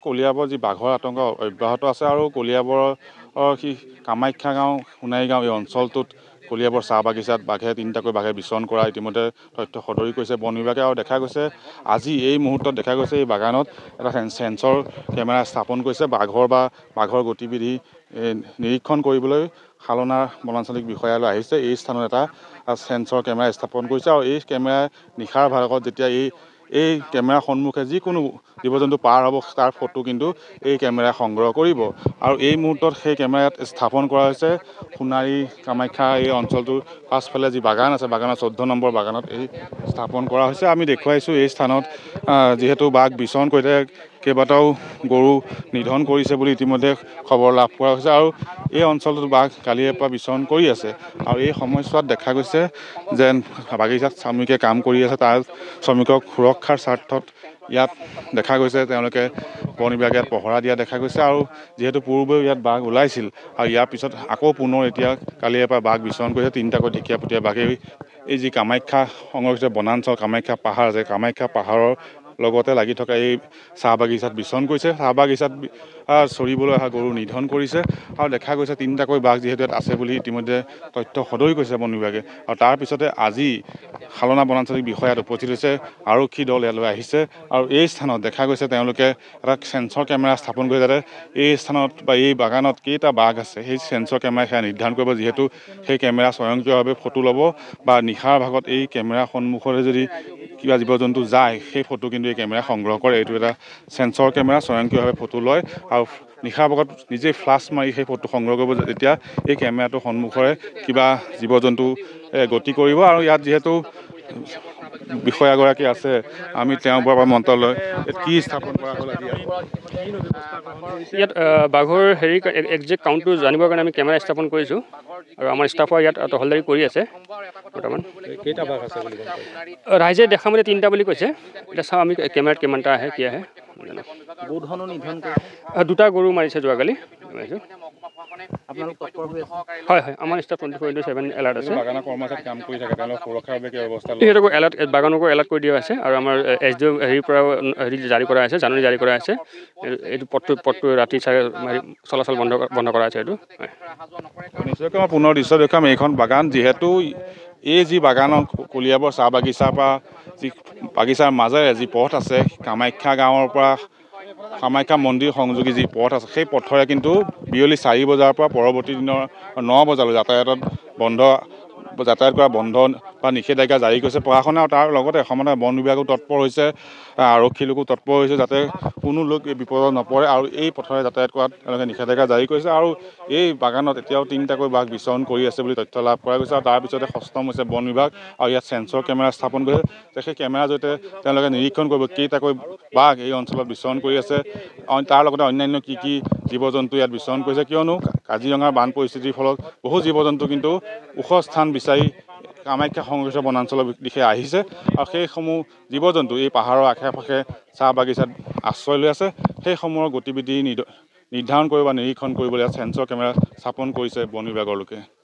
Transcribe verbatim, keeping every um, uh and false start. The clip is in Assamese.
কলিয়াবৰ যি বাঘৰ আতংক অব্যাহত আছে আৰু কলিয়াবৰৰ সি কামাখ্যা গাঁও সোণাৰী গাঁও এই অঞ্চলটোত কলিয়াবৰ চাহ বাগিচাত বাঘে তিনিটাকৈ বাঘে বিচৰণ কৰা ইতিমধ্যে তথ্য সদৰি কৰিছে বন বিভাগে। আৰু দেখা গৈছে আজি এই মুহূৰ্তত দেখা গৈছে এই বাগানত এটা চেঞ্চৰ কেমেৰা স্থাপন কৰিছে বাঘৰ বা বাঘৰ গতিবিধি নিৰীক্ষণ কৰিবলৈ শালনাৰ বনাঞ্চলিক বিষয়ালৈ আহিছে। এই স্থানত এটা চেঞ্চৰ কেমেৰা স্থাপন কৰিছে আৰু এই কেমেৰা নিশাৰ ভাগত যেতিয়া এই এই কেমেৰাৰ সন্মুখে যিকোনো জীৱ জন্তু পাৰ হ'ব তাৰ ফটো কিন্তু এই কেমেৰাই সংগ্ৰহ কৰিব। আৰু এই মুহূৰ্তত সেই কেমেৰাত স্থাপন কৰা হৈছে সোণাৰী কামাখ্যা এই অঞ্চলটোৰ পাছফালে যি বাগান আছে বাগানৰ চৈধ্য নম্বৰ বাগানত এই স্থাপন কৰা হৈছে। আমি দেখুৱাইছোঁ এই স্থানত যিহেতু বাঘ বিচৰণ কৰিছে কেইবাটাও গৰু নিধন কৰিছে বুলি ইতিমধ্যে খবৰ লাভ কৰা হৈছে আৰু এই অঞ্চলটোত বাঘ কালিৰে পৰা বিচৰণ কৰি আছে। আৰু এই সময়ছোৱাত দেখা গৈছে যেন বাগিচাত শ্ৰমিকে কাম কৰি আছে তাৰ শ্ৰমিকক সুৰক্ষাৰ স্বাৰ্থত ইয়াত দেখা গৈছে তেওঁলোকে বন বিভাগে ইয়াত পহৰা দিয়া দেখা গৈছে। আৰু যিহেতু পূৰ্বেও ইয়াত বাঘ ওলাইছিল আৰু ইয়াৰ পিছত আকৌ পুনৰ এতিয়া কালিৰে পৰা বাঘ বিচৰণ কৰিছে তিনিটাকৈ ঢেকীয়াপতীয়া বাঘে এই যি কামাখ্যা সংৰক্ষিত বনাঞ্চল কামাখ্যা পাহাৰ আছে কামাখ্যা পাহাৰৰ লগতে লাগি থকা এই চাহ বাগিচাত বিচৰণ কৰিছে। চাহ বাগিচাত চৰিবলৈ অহা গৰু নিধন কৰিছে আৰু দেখা গৈছে তিনিটাকৈ বাঘ যিহেতু ইয়াত আছে বুলি ইতিমধ্যে তথ্য সদৰি কৰিছে বন বিভাগে। আৰু তাৰপিছতে আজি শালনা বনাঞ্চলিক বিষয়াত উপস্থিত হৈছে আৰক্ষী দল ইয়ালৈ আহিছে আৰু এই স্থানত দেখা গৈছে তেওঁলোকে এটা চেঞ্চৰ কেমেৰা স্থাপন কৰি যাতে এই স্থানত বা এই বাগানত কেইটা বাঘ আছে সেই চেঞ্চৰ কেমেৰাই সেয়া নিৰ্ধাৰণ কৰিব। যিহেতু সেই কেমেৰা স্বয়ংক্ৰিয়ভাৱে ফটো ল'ব বা নিশাৰ ভাগত এই কেমেৰা সন্মুখৰে যদি কিবা জীৱ জন্তু যায় সেই ফটো কিন্তু এই কেমেৰা সংগ্ৰহ কৰে। এইটো এটা চেঞ্চৰ কেমেৰা স্বয়ংক্ৰিয়ভাৱে ফটো লয় আৰু নিশাৰ ভাগত নিজেই ফ্লাছ মাৰি সেই ফটো সংগ্ৰহ কৰিব যেতিয়া এই কেমেৰাটোৰ সন্মুখৰে কিবা জীৱ জন্তু গতি কৰিব। আৰু ইয়াত যিহেতু বিষয়াগৰাকী আছে আমি তেওঁৰ পৰা মন্ত্ৰালয় কি স্থাপন কৰা হ'ল ইয়াত বাঘৰ হেৰি একজেক্ট কাউণ্টটো জানিবৰ কাৰণে আমি কেমেৰা স্থাপন কৰিছোঁ আৰু আমাৰ ষ্টাফৰ ইয়াত তহলদাৰী কৰি আছে বৰ্তমান। কেইটা বাঘ আছে বুলি ৰাইজে দেখা মতে তিনিটা বুলি কৈছে। এতিয়া চাওঁ আমি কেমেৰাত কিমানটা আহে কি আহে। দুটা গৰু মাৰিছে যোৱাকালি মাৰিছোঁ। হয় হয় আমাৰ staff twenty four into seven alert আছে। সিহঁতকো এলাৰ্ট বাগানকো এলাৰ্ট কৰি দিয়া হৈছে আৰু আমাৰ এছ ডি অ' হেৰিৰ পৰাও হেৰি জাৰি কৰা হৈছে জাননী জাৰি কৰা হৈছে। এইটো পথটো পথটো ৰাতি চাই চলাচল বন্ধ বন্ধ কৰা হৈছে। এইটো নিশ্চয়কৈ মই পুনৰ দৃশ্য দেখুৱাম এইখন বাগান যিহেতু এই যি বাগানৰ কলিয়াবৰ চাহ বাগিচাৰ পৰা যি বাগিচাৰ মাজেৰে যি পথ আছে কামাখ্যা গাঁৱৰ পৰা কামাখ্যা মন্দিৰ সংযোগী যি পথ আছে সেই পথৰে কিন্তু বিয়লি চাৰি বজাৰ পৰা পৰৱৰ্তী দিনৰ ন বজালৈ যাতায়াতত বন্ধ যাতায়াত কৰা বন্ধ বা নিষেধাজ্ঞা জাৰি কৰিছে প্ৰশাসনে। আৰু তাৰ লগতে সমানে বন বিভাগো তৎপৰ হৈছে আৰক্ষী লোকো তৎপৰ হৈছে যাতে কোনো লোক এই বিপদত নপৰে আৰু এই পথৰে যাতায়াত কৰাত তেওঁলোকে নিষেধাজ্ঞা জাৰি কৰিছে। আৰু এই বাগানত এতিয়াও তিনিটাকৈ বাঘ বিচৰণ কৰি আছে বুলি তথ্য লাভ কৰা গৈছে। আৰু তাৰপিছতে সষ্টম হৈছে বন বিভাগ আৰু ইয়াত চেঞ্চৰ কেমেৰা স্থাপন কৰিছে যে সেই কেমেৰাৰ জৰিয়তে তেওঁলোকে নিৰীক্ষণ কৰিব কেইটাকৈ বাঘ এই অঞ্চলত বিচৰণ কৰি আছে তাৰ লগতে অন্যান্য কি কি জীৱ জন্তু ইয়াত বিচৰণ কৰিছে। কিয়নো কাজিৰঙাৰ বান পৰিস্থিতিৰ ফলত বহু জীৱ জন্তু কিন্তু ওখ স্থান বিচাৰি কামাখ্যা সংৰক্ষিত বনাঞ্চলৰ দিশে আহিছে আৰু সেইসমূহ জীৱ জন্তু এই পাহাৰৰ আশে পাশে চাহ বাগিচাত আশ্ৰয় লৈ আছে। সেইসমূহৰ গতিবিধি নিৰ্ধাৰণ কৰিব বা নিৰীক্ষণ কৰিবলৈ চেঞ্চৰ কেমেৰা স্থাপন কৰিছে বন বিভাগৰ লোকে।